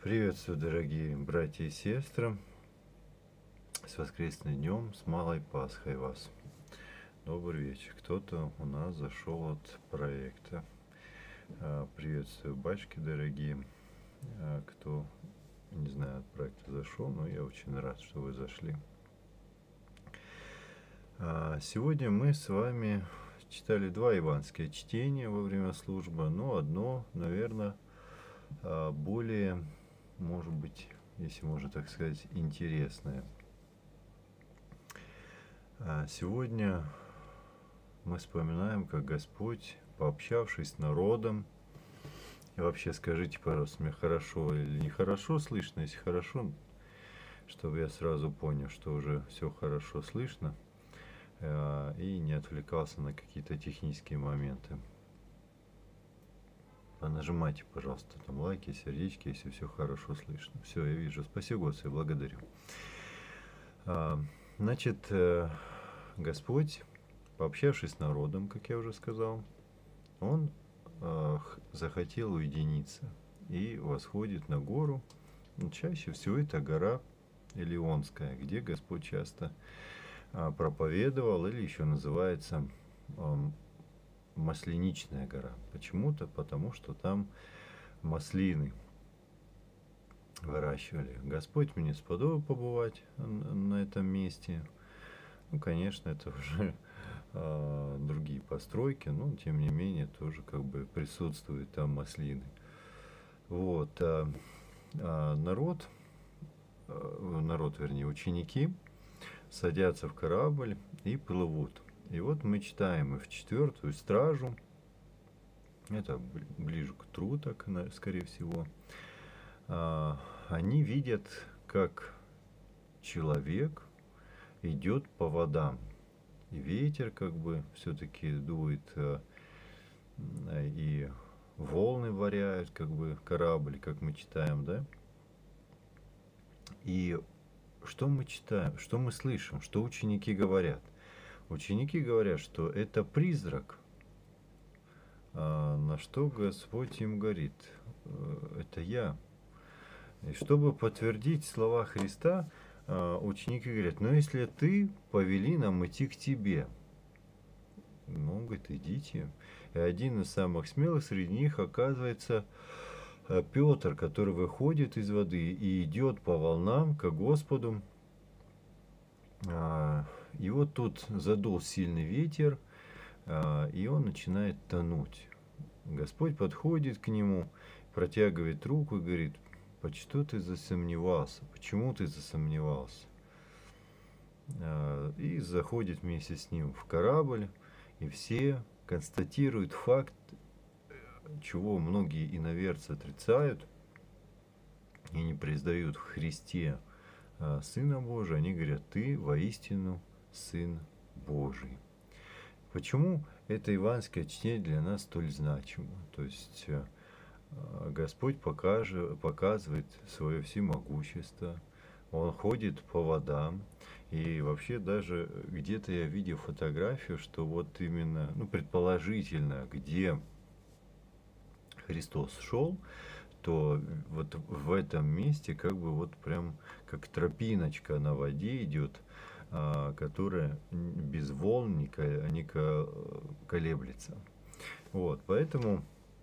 Приветствую, дорогие братья и сестры, с воскресным днем, с Малой Пасхой вас. Добрый вечер. Кто-то у нас зашел от проекта. Приветствую, батюшки дорогие. Кто, не знаю, от проекта зашел, но я очень рад, что вы зашли. Сегодня мы с вами читали два евангельские чтения во время службы, но одно, наверное, более, может быть, если можно так сказать, интересное. Сегодня мы вспоминаем, как Господь, пообщавшись с народом, и вообще скажите, пожалуйста, мне хорошо или нехорошо слышно? Если хорошо, чтобы я сразу понял, что уже все хорошо слышно, и не отвлекался на какие-то технические моменты. Нажимайте, пожалуйста, там лайки, сердечки, если все хорошо слышно. Все, я вижу. Спасибо, Господи, благодарю. Значит, Господь, пообщавшись с народом, как я уже сказал, Он захотел уединиться и восходит на гору. Чаще всего это гора Илионская, где Господь часто проповедовал, или еще называется Масленичная гора. Почему-то, потому что там маслины выращивали. Господь мне сподобил побывать на этом месте. Ну, конечно, это уже другие постройки, но тем не менее тоже как бы присутствуют там маслины. Вот. Народ, вернее, ученики садятся в корабль и плывут. И вот мы читаем и в 4-ю стражу, это ближе к утру, так, скорее всего, они видят, как человек идет по водам. И ветер как бы все-таки дует, и волны варяют как бы корабль, как мы читаем, да? И что мы читаем, что мы слышим, что ученики говорят? Ученики говорят, что это призрак. На что Господь им говорит: это я. И чтобы подтвердить слова Христа, ученики говорят: ну если ты, повели нам идти к тебе. Ну, он говорит: идите. И один из самых смелых среди них оказывается Петр, который выходит из воды и идет по волнам к Господу. И вот тут задул сильный ветер, и он начинает тонуть. Господь подходит к нему, протягивает руку и говорит: что ты засомневался? Почему ты засомневался? И заходит вместе с ним в корабль, и все констатируют факт, чего многие иноверцы отрицают и не признают в Христе Сына Божия. Они говорят: ты воистину Сын Божий. Почему это евангельское чтение для нас столь значимо? То есть Господь показывает свое всемогущество, Он ходит по водам, и вообще даже где-то я видел фотографию, что вот именно, ну, предположительно, где Христос шел, то вот в этом месте как бы вот прям как тропиночка на воде идет, которая без волн не колеблется. Вот, поэтому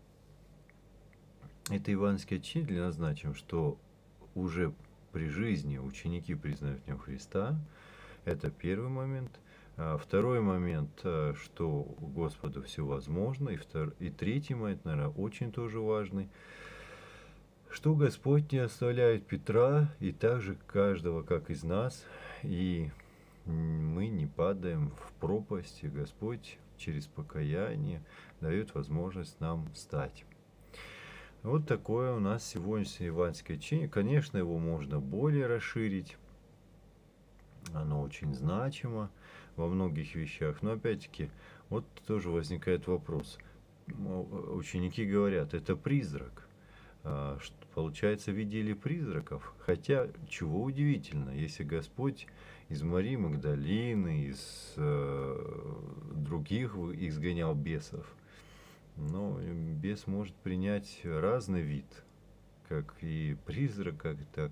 это евангельское чтение для нас значим, что уже при жизни ученики признают в нем Христа. Это первый момент. Второй момент, что Господу все возможно. И третий момент, наверное, очень тоже важный, что Господь не оставляет Петра и также каждого, как из нас, и мы не падаем в пропасть, и Господь через покаяние дает возможность нам встать. Вот такое у нас сегодняшнее евангельское чтение. Конечно, его можно более расширить. Оно очень значимо во многих вещах. Но опять-таки, вот тоже возникает вопрос. Ученики говорят: это призрак. Получается, видели призраков. Хотя, чего удивительно, если Господь из Марии Магдалины, из других изгонял бесов, но бес может принять разный вид. как и призрака, так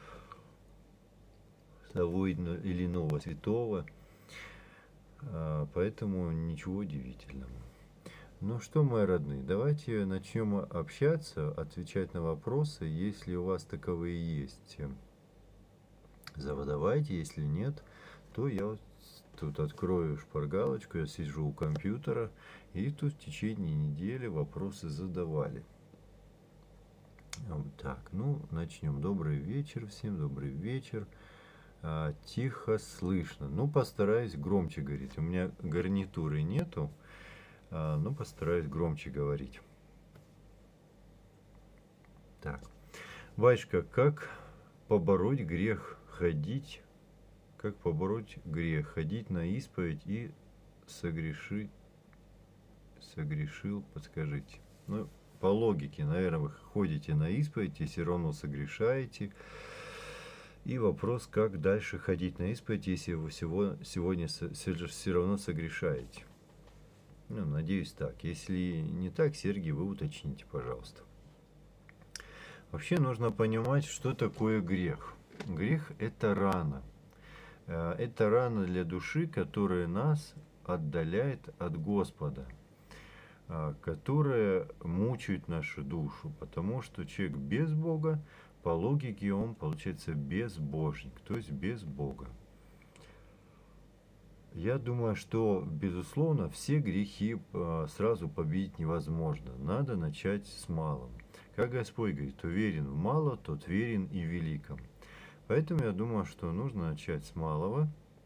того или иного святого. Поэтому ничего удивительного. Ну что, мои родные, давайте начнем общаться, отвечать на вопросы, если у вас таковые есть. Задавайте, если нет, то я вот тут открою шпаргалочку, я сижу у компьютера, и тут в течение недели вопросы задавали. Так, ну, начнем. Добрый вечер всем, добрый вечер. Тихо слышно. Ну, постараюсь громче говорить. У меня гарнитуры нету, но постараюсь громче говорить. Так. Вачка, как побороть грех ходить? Как побороть грех? Ходить на исповедь и согрешил, подскажите. Ну, по логике, наверное, вы ходите на исповедь и все равно согрешаете. И вопрос, как дальше ходить на исповедь, если вы сегодня все равно согрешаете. Ну, надеюсь, так. Если не так, Сергей, вы уточните, пожалуйста. Вообще нужно понимать, что такое грех. Грех – это рана. Это рана для души, которая нас отдаляет от Господа, которая мучает нашу душу, потому что человек без Бога, по логике, он получается безбожник, то есть без Бога. Я думаю, что, безусловно, все грехи сразу победить невозможно. Надо начать с малым. Как Господь говорит, кто верен в мало, тот верен и в великом. Поэтому я думаю, что нужно начать с малого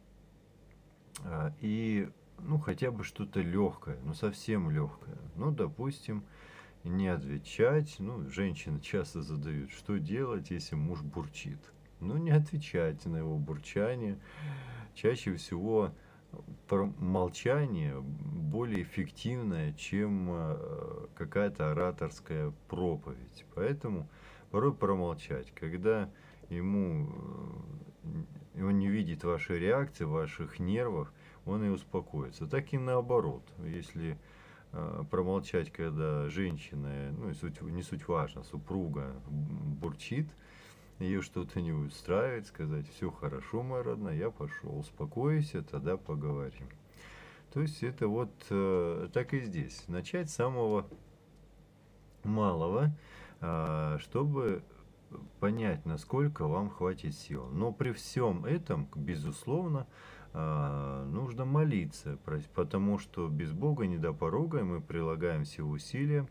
и, ну, хотя бы что-то легкое, ну, совсем легкое. Ну, допустим, не отвечать. Ну, женщины часто задают, что делать, если муж бурчит. Ну, не отвечайте на его бурчание. Чаще всего молчание более эффективное, чем какая-то ораторская проповедь. Поэтому порой промолчать. Когда он не видит вашей реакции, ваших нервов, он и успокоится. Так и наоборот. Если промолчать, когда женщина, ну, не суть важно, супруга бурчит, ее что-то не устраивает, сказать, все хорошо, моя родная, я пошел, успокойся, тогда поговорим. То есть это вот так и здесь. Начать с самого малого, чтобы понять, насколько вам хватит сил. Но при всем этом, безусловно, нужно молиться, потому что без Бога не до порога, и мы прилагаем все усилия,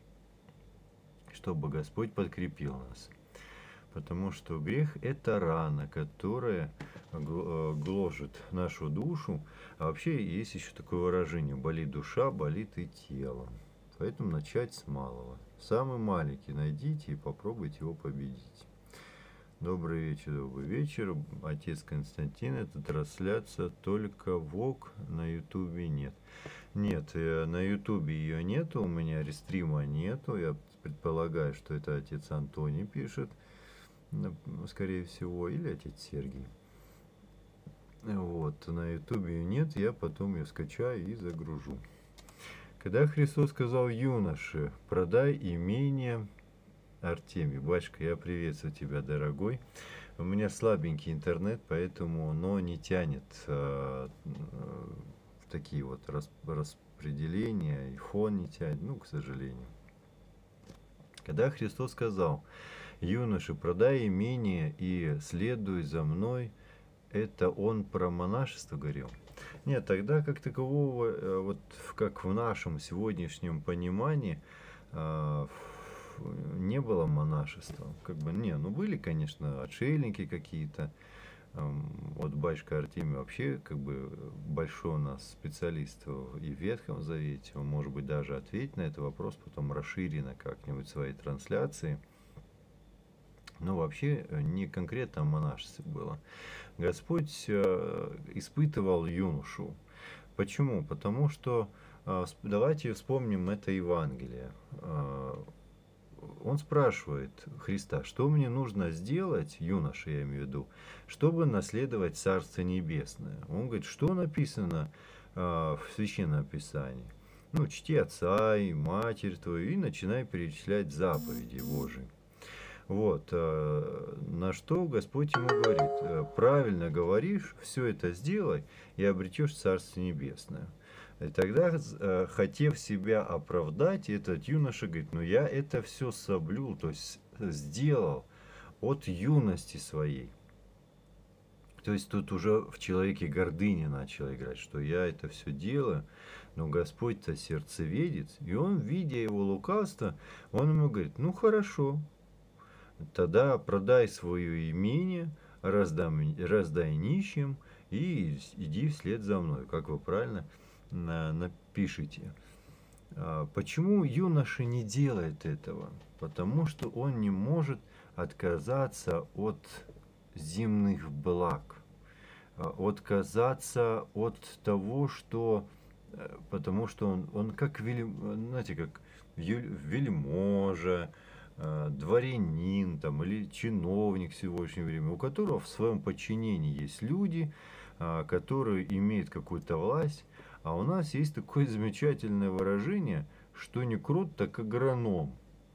чтобы Господь подкрепил нас. Потому что грех – это рана, которая гложет нашу душу. А вообще есть еще такое выражение: болит душа, болит и тело. Поэтому начать с малого. Самый маленький найдите и попробуйте его победить. Добрый вечер, добрый вечер. Отец Константин, это трансляция только ВОК, на Ютубе нет. Нет, на Ютубе ее нету, у меня рестрима нету. Я предполагаю, что это отец Антоний пишет, скорее всего, или отец Сергий. Вот, на Ютубе ее нет, я потом ее скачаю и загружу. Когда Христос сказал юноше: продай имение, Артемий, батюшка, я приветствую тебя, дорогой. У меня слабенький интернет, поэтому оно не тянет в такие вот распределения, и фон не тянет, ну, к сожалению. Когда Христос сказал: юноше, продай имение и следуй за мной, это он про монашество говорил? Нет, тогда как такового, вот как в нашем сегодняшнем понимании, не было монашества. Как бы, ну были, конечно, отшельники какие-то. Вот батюшка Артемий вообще как бы большой у нас специалист и в Ветхом Завете. Он, может быть, даже ответит на этот вопрос потом расширенно как-нибудь в своей трансляции. Но вообще не конкретно о монашестве было. Господь испытывал юношу. Почему? Потому что, давайте вспомним это Евангелие. Он спрашивает Христа: что мне нужно сделать, юноша, я имею в виду, чтобы наследовать Царство Небесное? Он говорит, что написано в Священном Писании? Ну, чти отца и матерь твою, и начинай перечислять заповеди Божии. Вот, на что Господь ему говорит: правильно говоришь, все это сделай, и обретешь Царство Небесное. И тогда, хотев себя оправдать, этот юноша говорит: ну я это все соблюл, то есть сделал от юности своей. То есть тут уже в человеке гордыня начала играть, что я это все делаю, но Господь-то сердцеведец, и он, видя его лукавство, он ему говорит: ну хорошо, тогда продай свое имение, раздай нищим и иди вслед за мной, как вы правильно напишите. Почему юноша не делает этого? Потому что он не может отказаться от земных благ, отказаться от того, что... Потому что он как, знаете, как вельможа, дворянин там, или чиновник в сегодняшнее время, у которого в своем подчинении есть люди, которые имеют какую-то власть. А у нас есть такое замечательное выражение, что не крут, так агроном.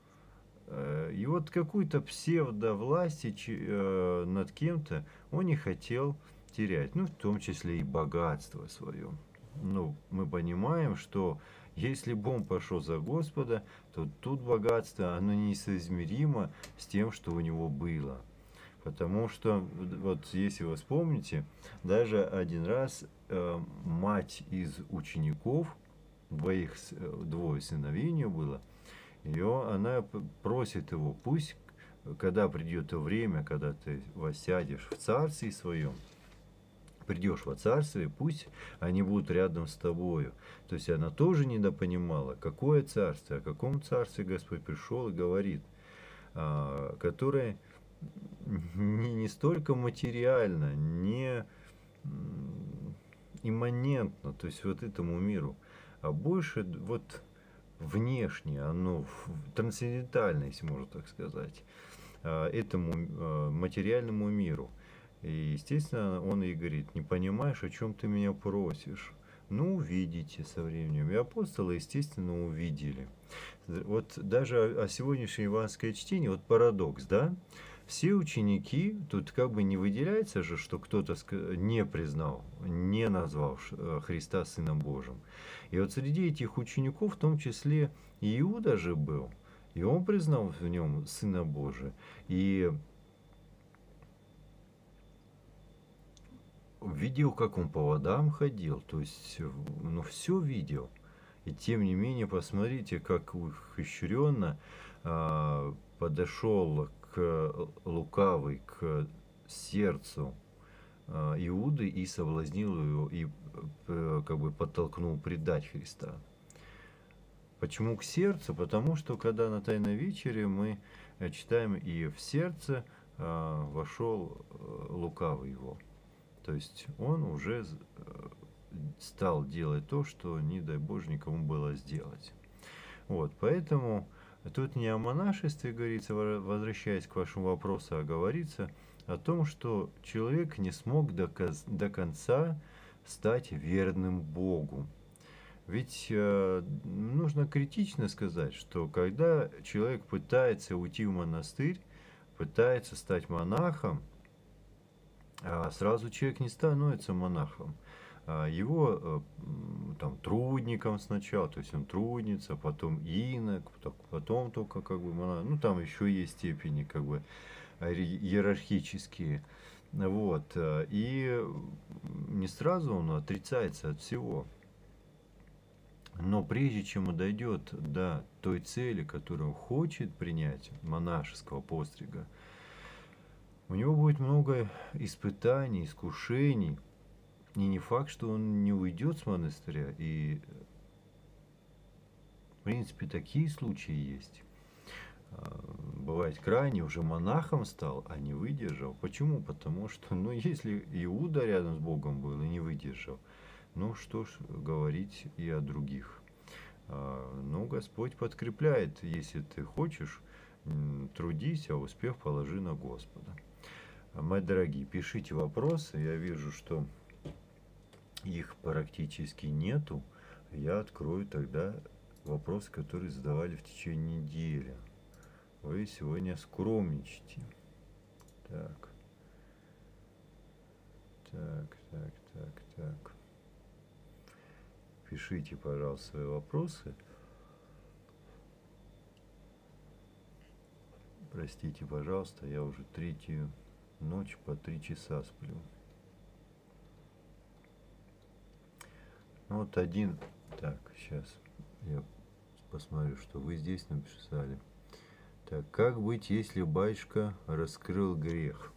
И вот какую-то псевдовласть над кем-то он не хотел терять, ну, в том числе и богатство свое. Ну, мы понимаем, что если бы он пошел за Господа, то тут богатство, оно несоизмеримо с тем, что у него было. Потому что, вот если вы вспомните, даже один раз мать из учеников, двое сыновей у нее было, она просит его: пусть, когда придет время, когда ты воссядешь в царстве своем, придешь во царствие, пусть они будут рядом с тобою. То есть она тоже недопонимала, какое царство, о каком царстве Господь пришел и говорит, которое не столько материально, не имманентно, то есть вот этому миру, а больше вот внешне, оно трансцендентально, если можно так сказать, этому материальному миру. И, естественно, он ей говорит: не понимаешь, о чем ты меня просишь? Ну, увидите со временем. И апостолы, естественно, увидели. Вот даже о сегодняшнем евангельское чтение, вот парадокс, да? Все ученики, тут как бы не выделяется же, что кто-то не признал, не назвал Христа Сыном Божьим. И вот среди этих учеников, в том числе и Иуда же был, и он признал в нем Сына Божия. И видел, как он по водам ходил, то есть, ну, все видел. И тем не менее, посмотрите, как ухищренно подошел лукавый к сердцу Иуды и соблазнил его, и как бы подтолкнул предать Христа. Почему к сердцу? Потому что когда на Тайной вечере мы читаем: и в сердце вошел лукавый его. То есть он уже стал делать то, что, не дай Боже, никому было сделать. Вот, поэтому тут не о монашестве говорится, возвращаясь к вашему вопросу, а говорится о том, что человек не смог до конца стать верным Богу. Ведь нужно критично сказать, что когда человек пытается уйти в монастырь, пытается стать монахом, сразу человек не становится монахом. Его там трудником сначала, то есть он трудница, потом инок, потом только как бы монах. Ну, там еще есть степени как бы иерархические. Вот. И не сразу он отрицается от всего. Но прежде чем он дойдет до той цели, которую он хочет принять, монашеского пострига, у него будет много испытаний, искушений. И не факт, что он не уйдет с монастыря. И, в принципе, такие случаи есть. Бывает, крайне уже монахом стал, а не выдержал. Почему? Потому что, ну, если Иуда рядом с Богом был и не выдержал, ну, что ж говорить и о других. Но Господь подкрепляет: если ты хочешь, трудись, а успех положи на Господа. Мои дорогие, пишите вопросы. Я вижу, что их практически нету. Я открою тогда вопросы, которые задавали в течение недели. Вы вы сегодня скромничаете. Так. Так. Пишите, пожалуйста, свои вопросы. Простите, пожалуйста, я уже третью ночь по 3 часа сплю. Ну, вот один... Так, сейчас я посмотрю, что вы здесь написали. Так, как быть, если батюшка раскрыл грех?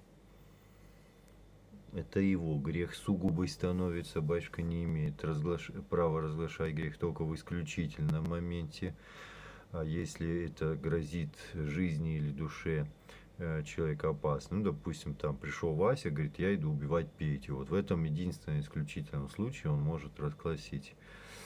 Это его грех сугубый становится, батюшка не имеет права разглашать грех только в исключительном моменте. А если это грозит жизни или душе человека опасно, ну, допустим, там пришел Вася, говорит, я иду убивать Петю. Вот в этом единственном исключительном случае он может разгласить.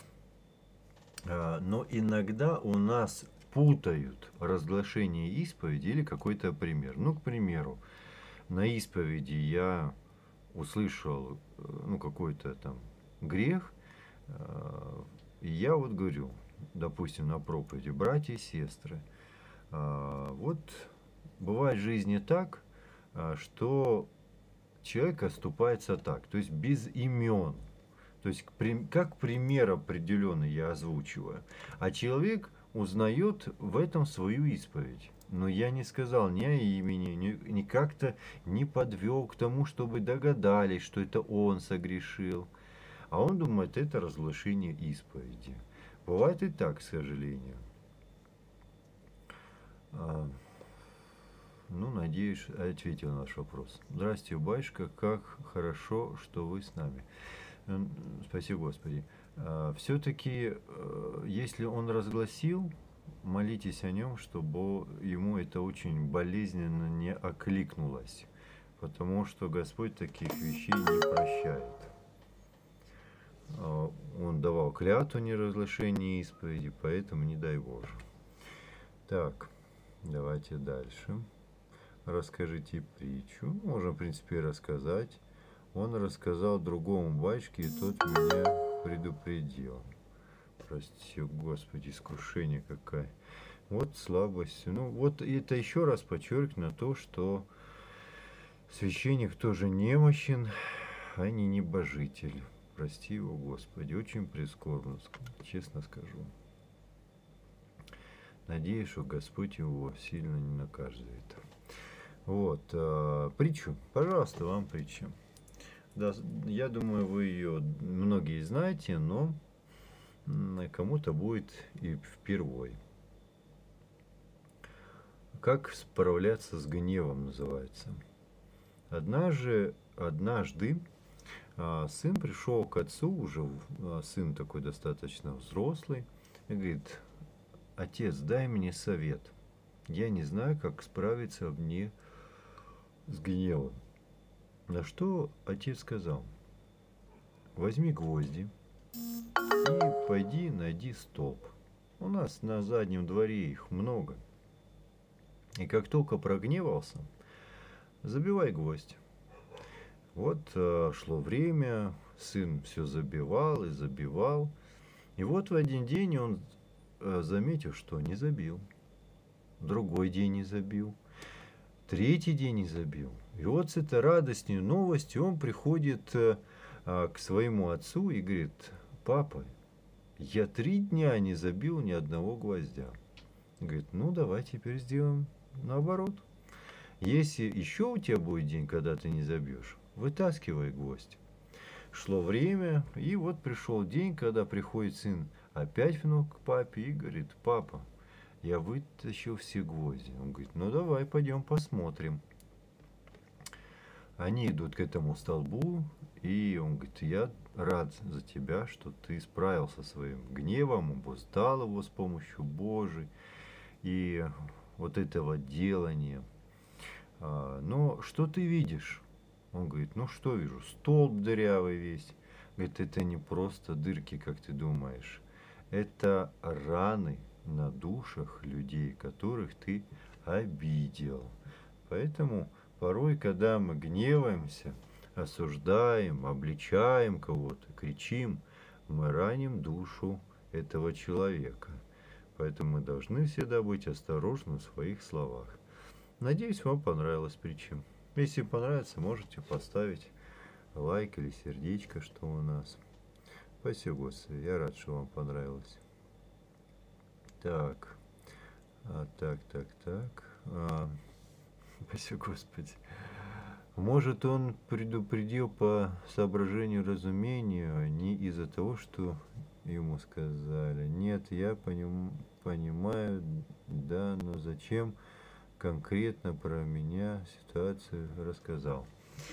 Но иногда у нас путают разглашение исповеди или какой-то пример. Ну, к примеру, на исповеди я услышал, ну, какой-то там грех, и я вот говорю, допустим, на проповеди, братья и сестры, вот бывает в жизни так, что человек оступается так, то есть без имен, то есть как пример определенный я озвучиваю, а человек узнает в этом свою исповедь. Но я не сказал ни о имени, ни как-то не подвел к тому, чтобы догадались, что это он согрешил. А он думает, это разглашение исповеди. Бывает и так, к сожалению. Ну, надеюсь, ответил на ваш вопрос. Здравствуйте, батюшка, как хорошо, что вы с нами. Спасибо, Господи. Все-таки, если он разгласил, молитесь о нем, чтобы ему это очень болезненно не окликнулось, потому что Господь таких вещей не прощает. Он давал клятву неразглашения исповеди, поэтому не дай Боже. Так, давайте дальше. Расскажите притчу. Можем, в принципе, рассказать. Он рассказал другому батюшке, и тот меня предупредил. Прости, Господи, искушение какая. Вот слабость. Ну, вот это еще раз подчеркивает то, что священник тоже немощен, а не небожитель. Прости его, Господи. Очень прискорбно, честно скажу. Надеюсь, что Господь его сильно не накажет за это. Вот. Притчу. Пожалуйста, вам притча. Да, я думаю, вы ее многие знаете, но кому-то будет и впервой. Как справляться с гневом называется. Однажды сын пришел к отцу, уже сын такой достаточно взрослый, и говорит: отец, дай мне совет. Я не знаю, как справиться мне с гневом. На что отец сказал: возьми гвозди и пойди найди столб. У нас на заднем дворе их много. И как только прогневался, забивай гвоздь. Вот шло время, сын все забивал и забивал. И вот в один день он заметил, что не забил. Другой день не забил. Третий день не забил. И вот с этой радостной новостью он приходит к своему отцу и говорит: папа, я 3 дня не забил ни одного гвоздя. Говорит: ну давай теперь сделаем наоборот. Если еще у тебя будет день, когда ты не забьешь, вытаскивай гвоздь. Шло время, и вот пришел день, когда приходит сын опять внук к папе и говорит: папа, я вытащил все гвозди. Он говорит: ну давай пойдем посмотрим. Они идут к этому столбу, и он говорит: я рад за тебя, что ты справился со своим гневом, обуздал его с помощью Божией и вот этого делания. Но что ты видишь? Он говорит: ну что вижу, столб дырявый весь. Говорит: это не просто дырки, как ты думаешь. Это раны на душах людей, которых ты обидел. Поэтому порой, когда мы гневаемся, осуждаем, обличаем кого-то, кричим, мы раним душу этого человека. Поэтому мы должны всегда быть осторожны в своих словах. Надеюсь, вам понравилась притча. Если понравится, можете поставить лайк или сердечко, что у нас. Спасибо, Господи, я рад, что вам понравилось. Так, спасибо, Господи. Может, он предупредил по соображению разумения, а не из-за того, что ему сказали. Нет, я понимаю, да, но зачем конкретно про меня ситуацию рассказал?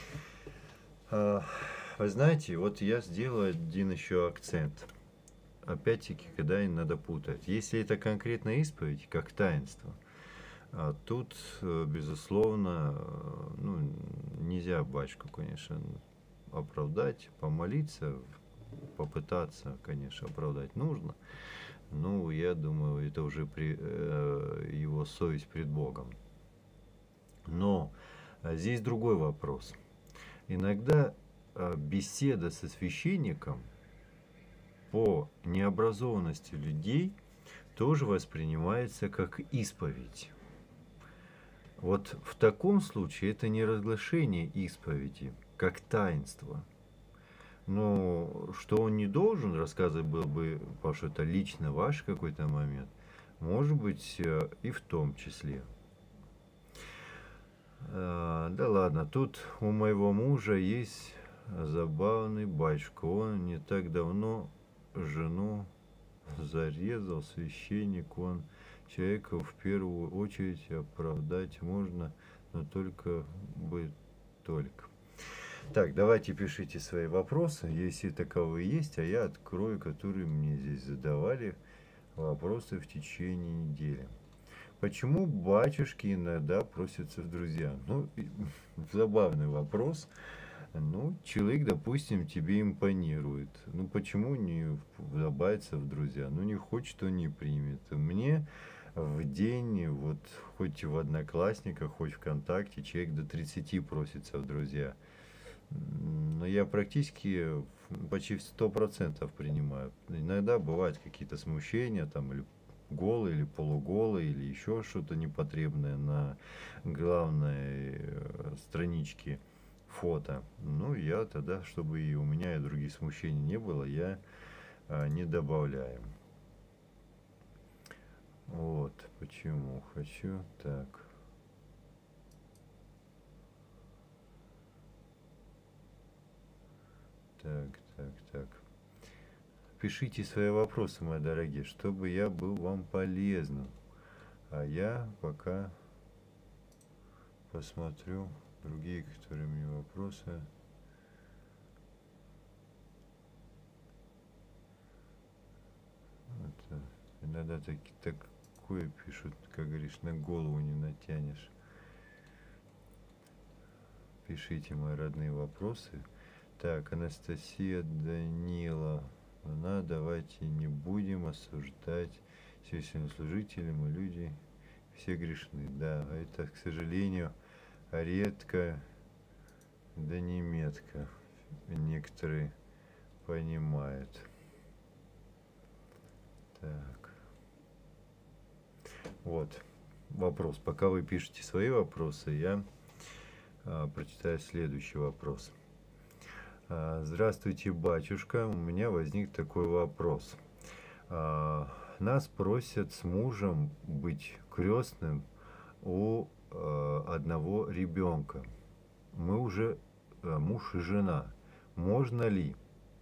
Вы знаете, вот я сделаю один еще акцент. Опять-таки, когда и надо путать. Если это конкретная исповедь, как таинство, тут, безусловно, ну, нельзя батюшку, конечно, оправдать, помолиться, попытаться, конечно, оправдать нужно. Ну, я думаю, это уже его совесть пред Богом. Но здесь другой вопрос. Иногда беседа со священником по необразованности людей тоже воспринимается как исповедь. Вот в таком случае это не разглашение исповеди, как таинство. Но что он не должен рассказывать был бы, потому что это лично ваш какой-то момент, может быть, и в том числе. Да ладно, тут у моего мужа есть забавный батюшка. Он не так давно жену зарезал, священник. Он человека в первую очередь оправдать можно, но только бы только. Так, давайте пишите свои вопросы, если таковые есть, а я открою, которые мне здесь задавали вопросы в течение недели. Почему батюшки иногда просятся в друзья? Ну, забавный вопрос. Ну, человек, допустим, тебе импонирует. Ну, почему не добавиться в друзья? Ну, не хочет, он не примет. Мне в день, вот, хоть в Одноклассниках, хоть ВКонтакте, человек до 30 просится в друзья. Но я практически почти 100% принимаю. Иногда бывают какие-то смущения, там, или голый, или полуголый, или еще что-то непотребное на главной страничке фото. Ну, я тогда, чтобы и у меня и других смущений не было, я не добавляю. Вот почему хочу так. Так. Пишите свои вопросы, мои дорогие, чтобы я был вам полезным. А я пока посмотрю другие, которые мне вопросы. Это, иногда такое пишут, как говоришь, на голову не натянешь. Пишите мои родные вопросы. Так, Анастасия Даниловна, давайте не будем осуждать священнослужителей, мы люди все грешны. Да, это, к сожалению, редко, да не метко некоторые понимают. Так. Вот вопрос. Пока вы пишете свои вопросы, я прочитаю следующий вопрос. Здравствуйте, батюшка. У меня возник такой вопрос. Нас просят с мужем быть крестным у одного ребенка. Мы уже муж и жена. Можно ли?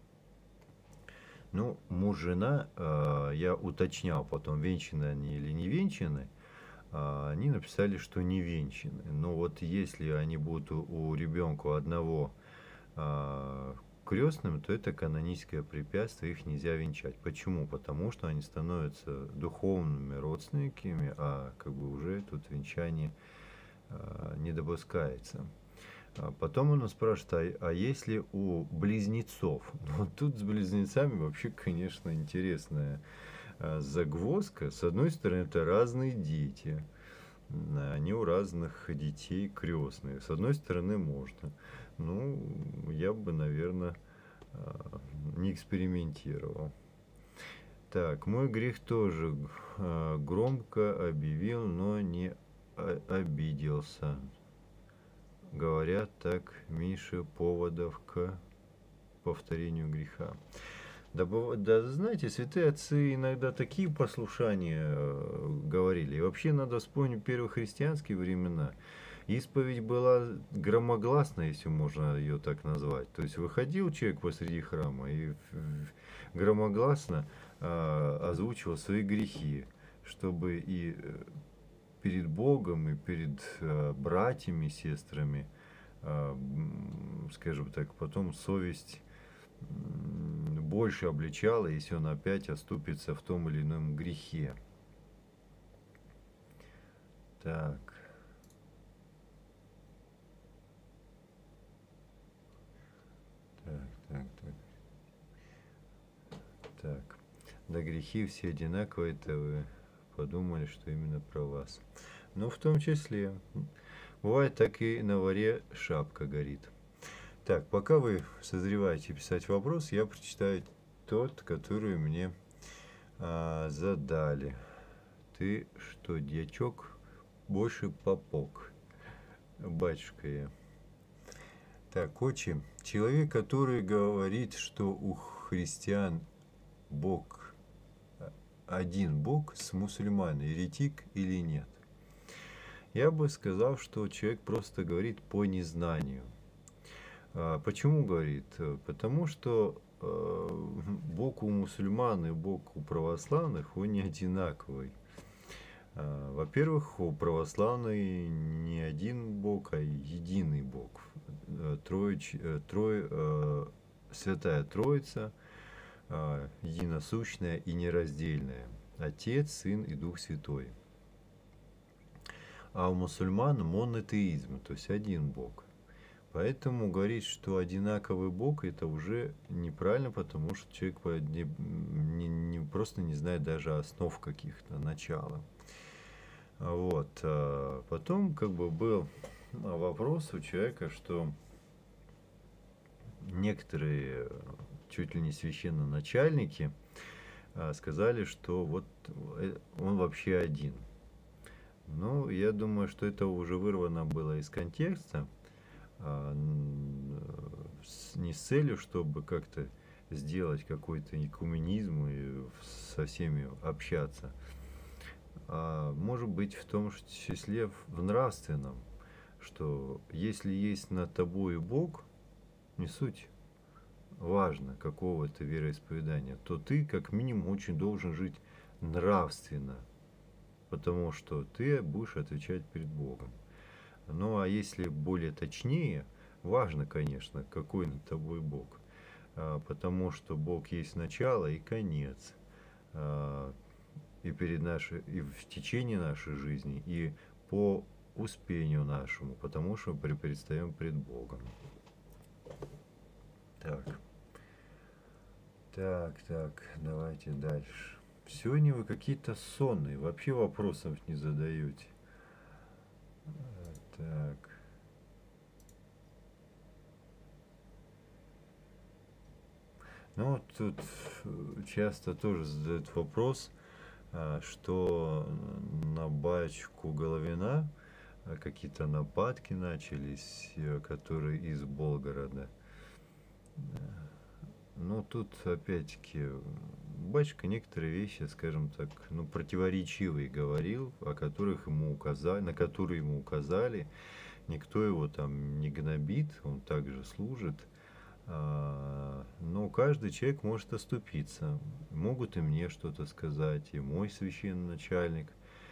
Ну, муж-жена, я уточнял потом, венчаны они или не венчаны. Они написали, что не венчаны. Но вот если они будут у ребенка одного крестным, то это каноническое препятствие, их нельзя венчать. Почему? Потому что они становятся духовными родственниками, а как бы уже тут венчание не допускается. Потом он спрашивает, а если у близнецов? Ну, тут с близнецами вообще, конечно, интересная загвоздка. С одной стороны, это разные дети. Они у разных детей крестные. С одной стороны, можно. Ну, я бы, наверное, не экспериментировал. Так, мой грех тоже громко объявил, но не обиделся. Говорят, так меньше поводов к повторению греха. Да, знаете, святые отцы иногда такие послушания говорили. И вообще надо вспомнить первохристианские времена. Исповедь была громогласна, если можно ее так назвать. То есть выходил человек посреди храма и громогласно озвучивал свои грехи, чтобы и перед Богом, и перед братьями, сестрами, скажем так, потом совесть больше обличала, если он опять оступится в том или ином грехе. Так. Так. Да грехи все одинаковые, это вы подумали, что именно про вас. Ну, в том числе. Бывает, так и на воре шапка горит. Так, пока вы созреваете писать вопрос, я прочитаю тот, который мне задали. Ты что, дьячок, больше попок? Батюшка я. Так, отче, человек, который говорит, что у христиан Бог, один Бог с мусульман, еретик или нет? Я бы сказал, что человек просто говорит по незнанию. Почему говорит? Потому что Бог у мусульман и Бог у православных, он не одинаковый. Во-первых, у православных не один Бог, а единый Бог. Святая Троица, единосущная и нераздельная. Отец, Сын и Дух Святой. А у мусульман монотеизм, то есть один Бог. Поэтому говорить, что одинаковый Бог, это уже неправильно, потому что человек просто не знает даже основ каких-то, начала. Вот. Потом как бы был вопрос у человека, что некоторые чуть ли не священноначальники сказали, что вот он вообще один. Ну, я думаю, что это уже вырвано было из контекста, не с целью, чтобы как-то сделать какой-то экуменизм и со всеми общаться, а может быть в том числе в нравственном, что если есть над тобой Бог, не суть важно какого-то вероисповедания, то ты как минимум очень должен жить нравственно, потому что ты будешь отвечать перед Богом. Ну а если более точнее, важно, конечно, какой над тобой Бог, потому что Бог есть начало и конец, и и в течение нашей жизни, и по успению нашему, потому что мы предстаем пред Богом. Так, давайте дальше. Сегодня вы какие-то сонные, вообще вопросов не задаете. Так. Ну, тут часто тоже задают вопрос, что на батюшку Головина какие-то нападки начались, которые из Болгорода. Ну, тут опять-таки батюшка некоторые вещи, скажем так, противоречивые говорил, о которых ему указали, на которые ему указали. Никто его там не гнобит, он также служит. Но каждый человек может оступиться. Могут и мне что-то сказать, и мой священноначальник,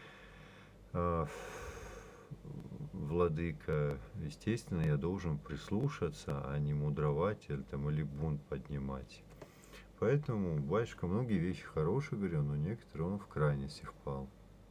владыка. Естественно, я должен прислушаться, а не мудровать или бунт поднимать. Поэтому батюшка многие вещи хорошие говорил, но некоторые он в крайности впал.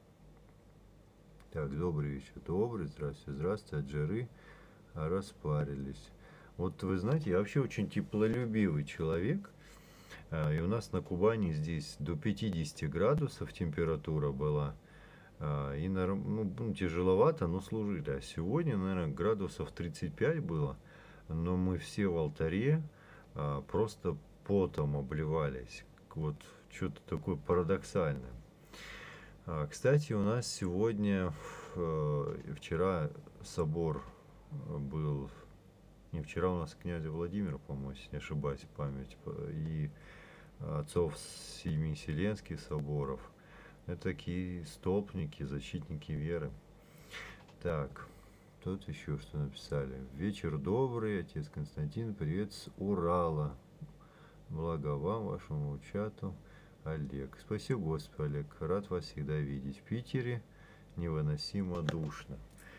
Так, добрый вечер. Добрый, здравствуйте, от жары распарились. Вот вы знаете, я вообще очень теплолюбивый человек. И у нас на Кубани здесь до 50 градусов температура была. И тяжеловато, но служили. А сегодня, наверное, градусов 35 было. Но мы все в алтаре просто потом обливались. Вот что-то такое парадоксальное. Кстати, у нас сегодня, вчера собор был, не вчера, у нас князя Владимира, по-моему, если не ошибаюсь, память, и отцов семи Вселенских соборов. Это такие столпники, защитники веры. Так, тут еще что написали. Вечер добрый, отец Константин, привет с Урала. Благо вам, вашему чату, Олег. Спасибо, Господи, Олег. Рад вас всегда видеть. В Питере невыносимо душно.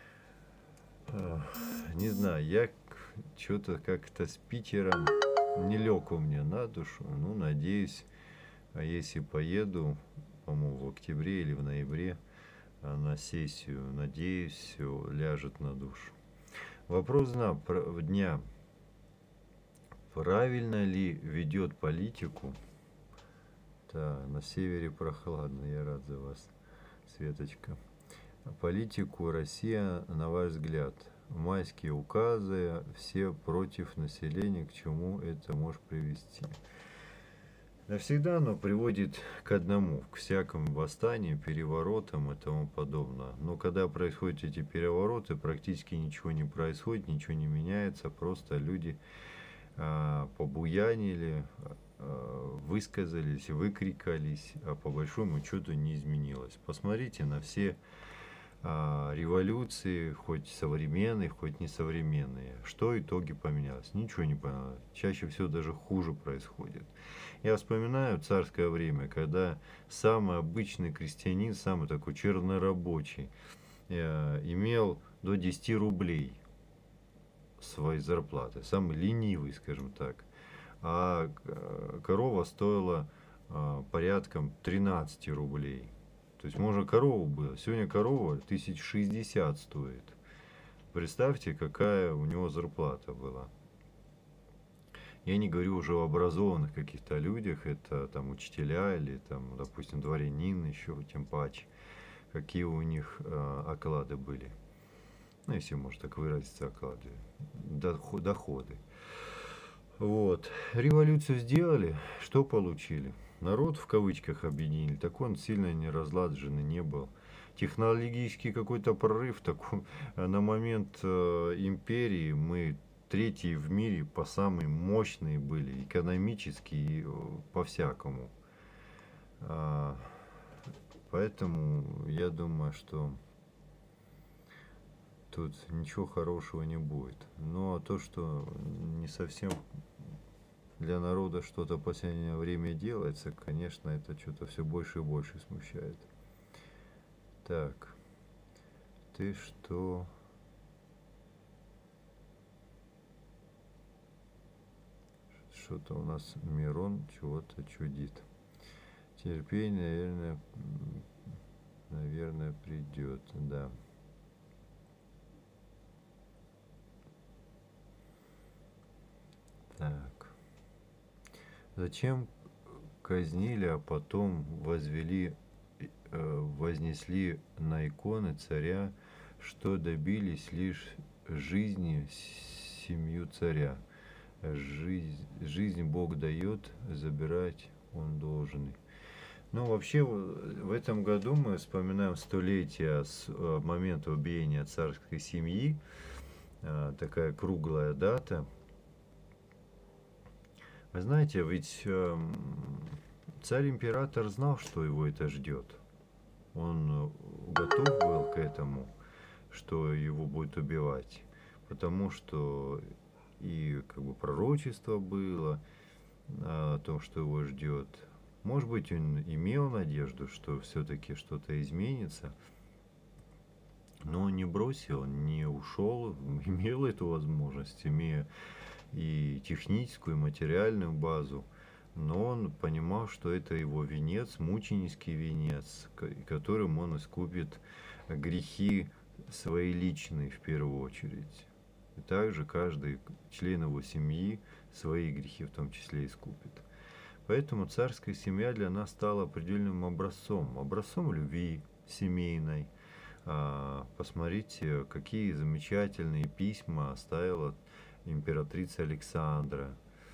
Не знаю, я что-то как-то с Питером не лег у меня на душу. Ну, надеюсь, если поеду, по-моему, в октябре или в ноябре на сессию, надеюсь, все ляжет на душу. Вопрос дня. Правильно ли ведет политику? Да, на севере прохладно, я рад за вас, Светочка. Политику Россия, на ваш взгляд, майские указы, все против населения, к чему это может привести? Навсегда оно приводит к одному, к всяким восстаниям, переворотам и тому подобное. Но когда происходят эти перевороты, практически ничего не происходит, ничего не меняется, просто люди побуянили, высказались, выкрикались, а по большому счету не изменилось. Посмотрите на все революции, хоть современные, хоть несовременные. Что в итоге поменялось? Ничего не поменялось. Чаще всего даже хуже происходит. Я вспоминаю царское время, когда самый обычный крестьянин, самый такой чернорабочий, имел до 10 рублей своей зарплаты. Самый ленивый, скажем так. А корова стоила порядком 13 рублей. То есть можно корову было. Сегодня корова 1060 стоит. Представьте, какая у него зарплата была. Я не говорю уже о образованных каких-то людях, это там учителя или там, допустим, дворянин еще, тем паче, какие у них оклады были. Ну, если можно так выразиться, оклады, доходы. Вот. Революцию сделали, что получили? Народ в кавычках объединили, так он сильно не разладженный не был. Технологический какой-то прорыв, такой, на момент империи мы третьи в мире по самые мощные были, экономически и по-всякому. Поэтому я думаю, что тут ничего хорошего не будет. Но то, что не совсем для народа что-то в последнее время делается, конечно, это что-то все больше и больше смущает. Так, ты что? Что-то у нас Мирон чего-то чудит. Терпение, наверное, придет, да. Так. Зачем казнили, а потом вознесли на иконы царя, что добились лишь жизни семью царя? Жизнь Бог дает, забирать Он должен. Ну, вообще, в этом году мы вспоминаем столетие с момента убиения царской семьи. Такая круглая дата. Вы знаете, ведь царь-император знал, что его это ждет. Он готов был к этому, что его будет убивать. Потому что и как бы пророчество было о том, что его ждет. Может быть, он имел надежду, что все-таки что-то изменится, но он не бросил, не ушел, имел эту возможность, имея и техническую, и материальную базу, но он понимал, что это его венец, мученический венец, которым он искупит грехи свои личные в первую очередь. И также каждый член его семьи свои грехи в том числе искупит. Поэтому царская семья для нас стала определенным образцом любви семейной. Посмотрите, какие замечательные письма оставила императрица Александра.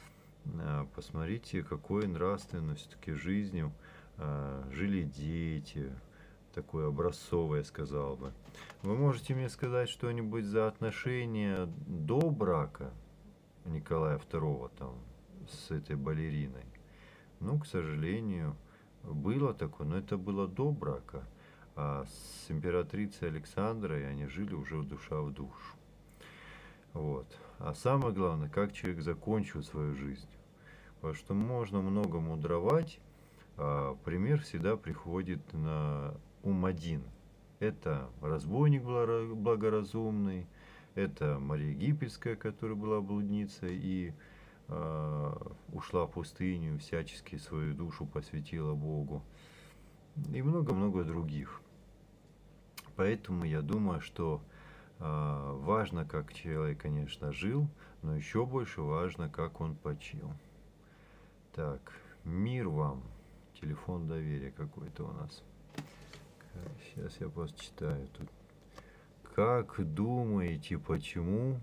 Посмотрите, какой нравственной все-таки жизнью жили дети, такой образцовый, я сказал бы. Вы можете мне сказать что-нибудь за отношения до брака Николая II там с этой балериной? Ну, к сожалению, было такое, но это было до брака. А с императрицей Александрой они жили уже душа в душу. Вот. А самое главное, как человек закончил свою жизнь. Потому что можно много мудровать, а пример всегда приходит на ум один. Это разбойник благоразумный, это Мария Египетская, которая была блудницей и ушла в пустыню, всячески свою душу посвятила Богу. И много-много других. Поэтому я думаю, что важно, как человек, конечно, жил, но еще больше важно, как он почил. Так, мир вам. Телефон доверия какой-то у нас. Сейчас я просто читаю тут. Как думаете, почему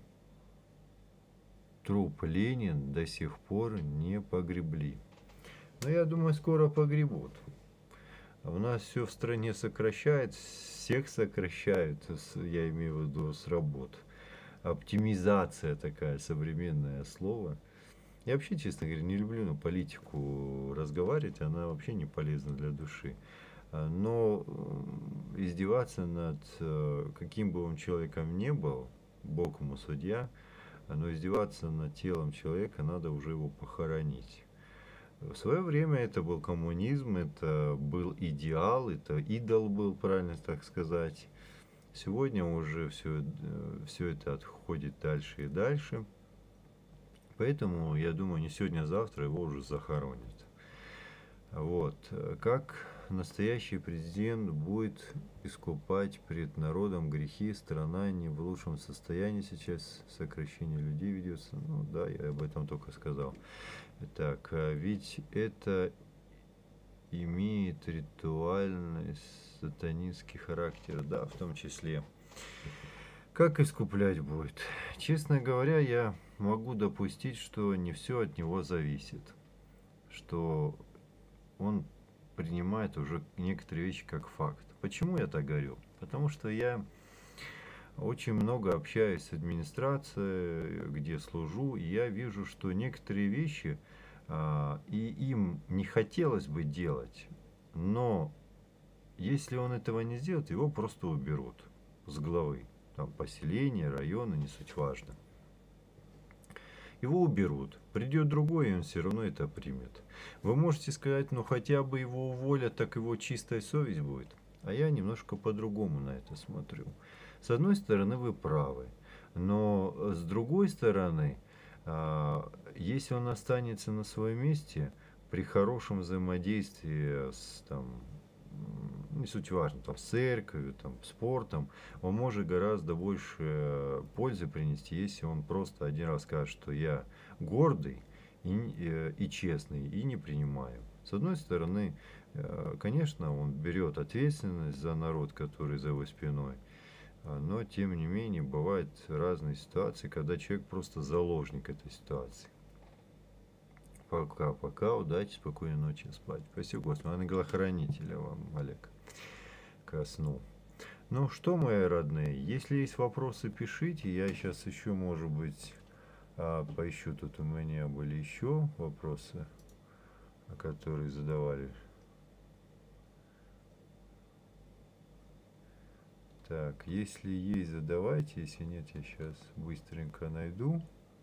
труп Ленина до сих пор не погребли? Ну, я думаю, скоро погребут. У нас все в стране сокращает, всех сокращают, я имею в виду с работ. Оптимизация такая, современное слово. Я вообще, честно говоря, не люблю на политику разговаривать, она вообще не полезна для души. Но издеваться над каким бы он человеком ни был, Бог ему судья, но издеваться над телом человека, надо уже его похоронить. В свое время это был коммунизм, это был идеал, это идол был, правильно так сказать. Сегодня уже все это отходит дальше и дальше. Поэтому, я думаю, не сегодня, а завтра его уже захоронят. Вот. Как настоящий президент будет искупать перед народом грехи, страна не в лучшем состоянии сейчас, сокращение людей ведется. Ну да, я об этом только сказал. Так, ведь это имеет ритуальный сатанинский характер, да, в том числе. Как искуплять будет? Честно говоря, я могу допустить, что не все от него зависит, что он принимает уже некоторые вещи как факт. Почему я так говорю? Потому что я очень много общаюсь с администрацией, где служу, и я вижу, что некоторые вещи и им не хотелось бы делать, но если он этого не сделает, его просто уберут с главы. Там поселение, районы, не суть важно. Его уберут. Придет другой, и он все равно это примет. Вы можете сказать, ну хотя бы его уволят, так его чистая совесть будет. А я немножко по-другому на это смотрю. С одной стороны, вы правы. Но с другой стороны, если он останется на своем месте, при хорошем взаимодействии с там, не суть важно, там, с церковью, там, спортом, он может гораздо больше пользы принести, если он просто один раз скажет, что я гордый и честный, и не принимаю. С одной стороны, конечно, он берет ответственность за народ, который за его спиной, но, тем не менее, бывают разные ситуации, когда человек просто заложник этой ситуации. Пока, удачи, спокойной ночи, спать. Спасибо, Господи, ангела-хранителя вам, Олег, ко сну. Ну что, мои родные, если есть вопросы, пишите. Я сейчас еще, может быть, поищу. Тут у меня были еще вопросы, которые задавали. Так, если есть, задавайте. Если нет, я сейчас быстренько найду.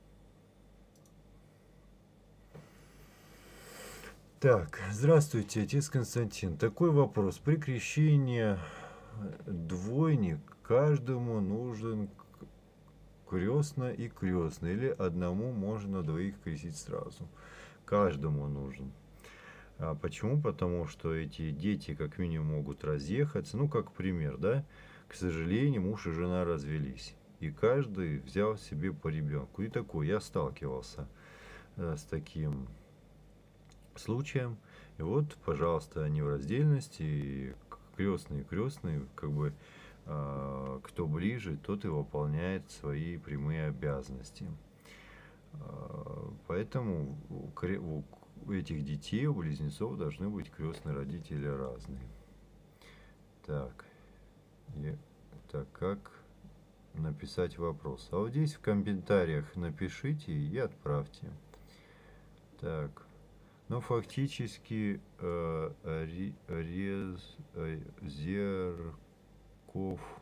Так, здравствуйте, отец Константин. Такой вопрос. При крещении двойник каждому нужен крестно и крестный, или одному можно двоих крестить сразу? Каждому нужен. А почему? Потому что эти дети как минимум могут разъехаться. Ну, как пример, да? К сожалению, муж и жена развелись. И каждый взял себе по ребенку. И такой, я сталкивался с таким случаем. И вот, пожалуйста, они в раздельности, и крестные, как бы, кто ближе, тот и выполняет свои прямые обязанности. Поэтому у этих детей, у близнецов должны быть крестные родители разные. Так, так как написать вопрос? А вот здесь в комментариях напишите и отправьте. Так, ну фактически Зерков